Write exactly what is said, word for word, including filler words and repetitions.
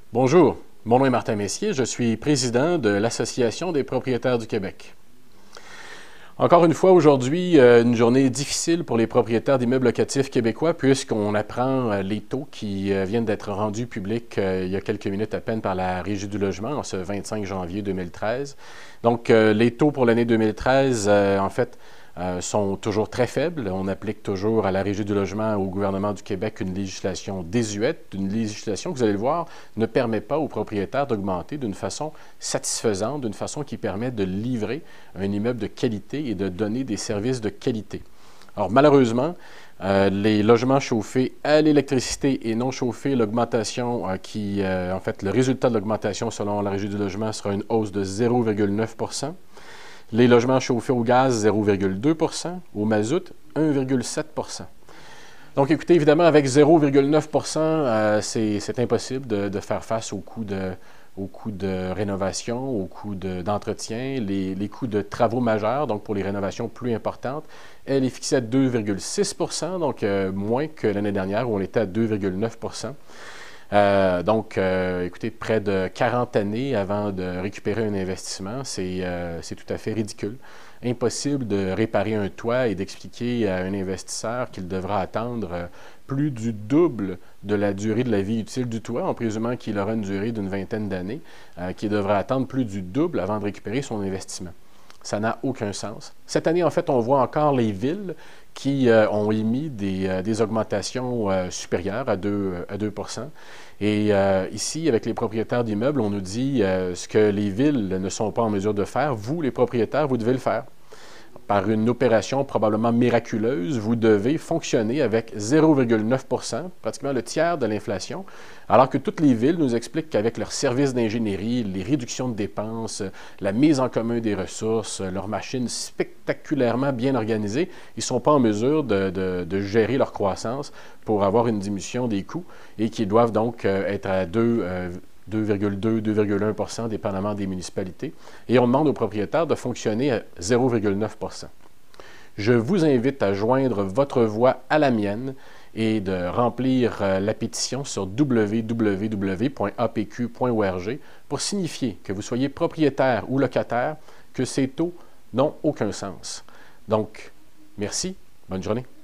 Bonjour, mon nom est Martin Messier, je suis président de l'Association des propriétaires du Québec. Encore une fois, aujourd'hui, une journée difficile pour les propriétaires d'immeubles locatifs québécois puisqu'on apprend les taux qui viennent d'être rendus publics il y a quelques minutes à peine par la Régie du logement, en ce vingt-cinq janvier deux mille treize. Donc, les taux pour l'année deux mille treize, en fait, Euh, sont toujours très faibles. On applique toujours à la Régie du logement au gouvernement du Québec une législation désuète, une législation que vous allez le voir ne permet pas aux propriétaires d'augmenter d'une façon satisfaisante, d'une façon qui permet de livrer un immeuble de qualité et de donner des services de qualité. Alors malheureusement, euh, les logements chauffés à l'électricité et non chauffés, l'augmentation euh, qui, euh, en fait, le résultat de l'augmentation selon la Régie du logement sera une hausse de zéro virgule neuf pour cent. Les logements chauffés au gaz, zéro virgule deux pour cent. Au mazout, un virgule sept pour cent. Donc, écoutez, évidemment, avec zéro virgule neuf pour cent, euh, c'est impossible de, de faire face aux coûts de, aux coûts de rénovation, aux coûts d'entretien, de, les, les coûts de travaux majeurs, donc pour les rénovations plus importantes. Elle est fixée à deux virgule six pour cent, donc euh, moins que l'année dernière où on était à deux virgule neuf pour cent. Euh, donc, euh, écoutez, près de quarante années avant de récupérer un investissement, c'est euh, tout à fait ridicule. Impossible de réparer un toit et d'expliquer à un investisseur qu'il devra attendre euh, plus du double de la durée de la vie utile du toit, en présumant qu'il aura une durée d'une vingtaine d'années, euh, qu'il devra attendre plus du double avant de récupérer son investissement. Ça n'a aucun sens. Cette année, en fait, on voit encore les villes qui euh, ont émis des, euh, des augmentations euh, supérieures à deux pour cent. Et euh, ici, avec les propriétaires d'immeubles, on nous dit euh, ce que les villes ne sont pas en mesure de faire. Vous, les propriétaires, vous devez le faire. Par une opération probablement miraculeuse, vous devez fonctionner avec zéro virgule neuf pour cent, pratiquement le tiers de l'inflation, alors que toutes les villes nous expliquent qu'avec leurs services d'ingénierie, les réductions de dépenses, la mise en commun des ressources, leurs machines spectaculairement bien organisées, ils ne sont pas en mesure de, de, de gérer leur croissance pour avoir une diminution des coûts et qu'ils doivent donc être à deux virgule deux, deux virgule un pour cent dépendamment des municipalités. Et on demande aux propriétaires de fonctionner à zéro virgule neuf pour cent. Je vous invite à joindre votre voix à la mienne et de remplir la pétition sur w w w point a p q point org pour signifier que vous soyez propriétaire ou locataire, que ces taux n'ont aucun sens. Donc, merci, bonne journée.